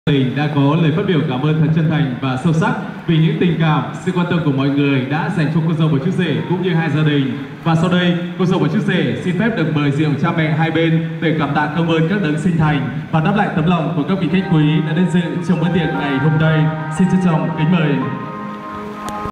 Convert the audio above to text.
Mình đã có lời phát biểu cảm ơn thật chân thành và sâu sắc vì những tình cảm, sự quan tâm của mọi người đã dành cho cô dâu và chú rể cũng như hai gia đình. Và sau đây, cô dâu và chú rể xin phép được mời rượu cha mẹ hai bên để cảm tạ cảm ơn các đấng sinh thành và đáp lại tấm lòng của các vị khách quý đã đến dự trong bữa tiệc ngày hôm nay. Xin trân trọng kính mời.